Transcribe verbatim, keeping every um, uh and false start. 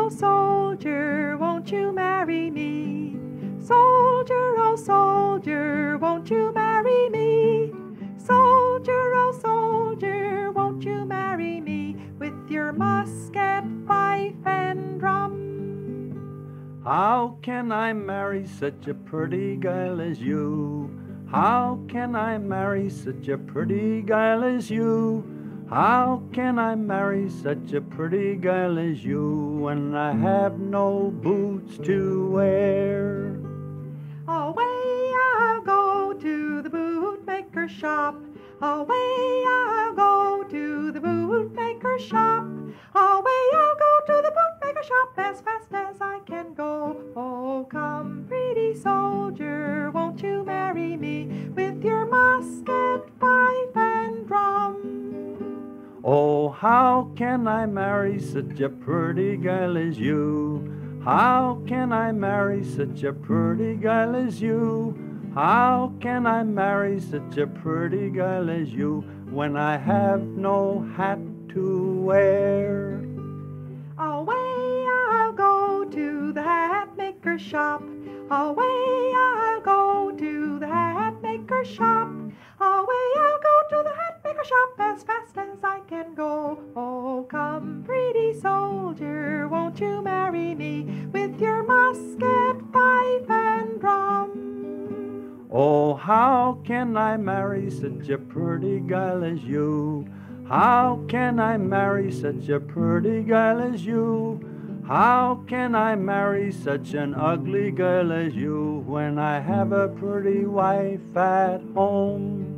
oh soldier, won't you marry me? Soldier, oh soldier, won't you marry me? Soldier, oh soldier, won't you marry me? With your musket, fife, and drum. How can I marry such a pretty girl as you? How can I marry such a pretty girl as you? How can I marry such a pretty girl as you when I have no boots to wear? Away I'll go to the bootmaker's shop. Away I'll go to the bootmaker's shop. Away I'll go to the bootmaker's shop as fast as I can go. Oh, come, pretty soldier, won't you marry me with your musket, fife, and drum? Oh, how can I marry such a pretty girl as you? How can I marry such a pretty girl as you? How can I marry such a pretty girl as you when I have no hat to wear? Away I'll go to the hat maker's shop. Away I'll go to the hat maker's shop. Away I'll go to the hat maker's shop as fast as I can go. Oh, come, pretty soldier, won't you marry me with your musket, fife, and drum? Oh, how can I marry such a pretty girl as you? How can I marry such a pretty girl as you? How can I marry such an ugly girl as you when I have a pretty wife at home?